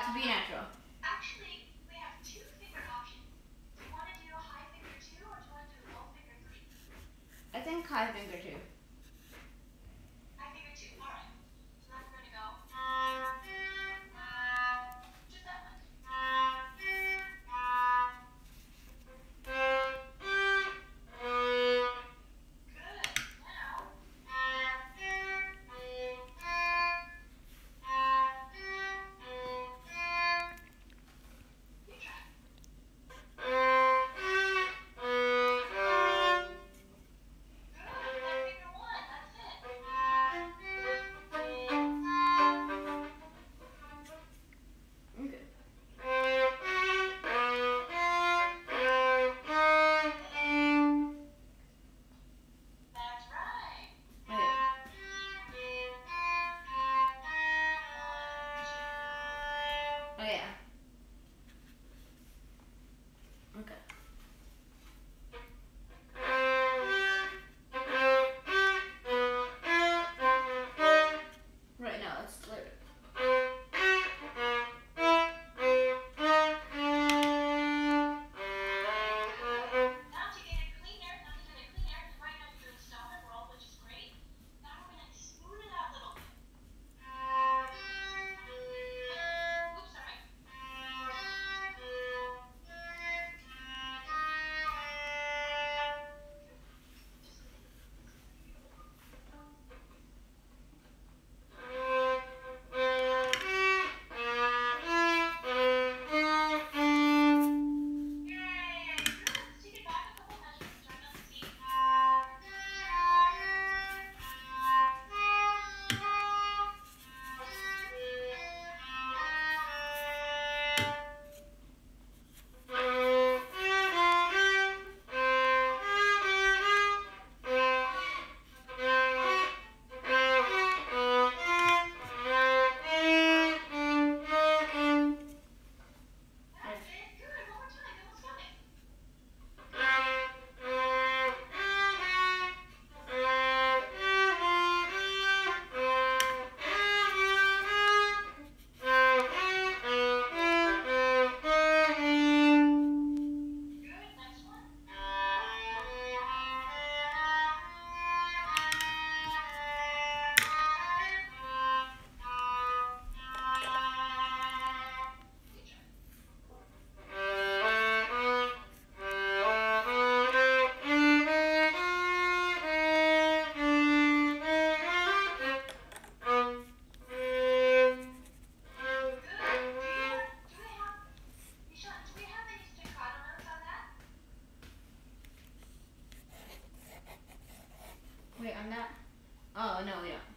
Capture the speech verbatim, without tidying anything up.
to be natural. Actually, we have two finger options. Do you want to do high finger two or do you want to do low finger three? I think high finger two. High finger two. All right. So then we're going to go. Just that much. Good. Now. You try. Good. High finger one. That's it. Okay. That's right. Okay. Oh yeah. Okay. Right now, let's split it. Now to get it cleaner, now to get it cleaner, right now you're doing stop and roll, which is great. Now we're going to smooth it out a little bit. Oops, sorry. Yay! Good. Let's take it back a couple measurements. Turn on the seat. That's it. Good. One more time. Almost got it. Good. Next one. You try. Good. Do you, do we have, Michelle, do we have any staccato notes on that? Wait, I'm not. Oh no, we don't.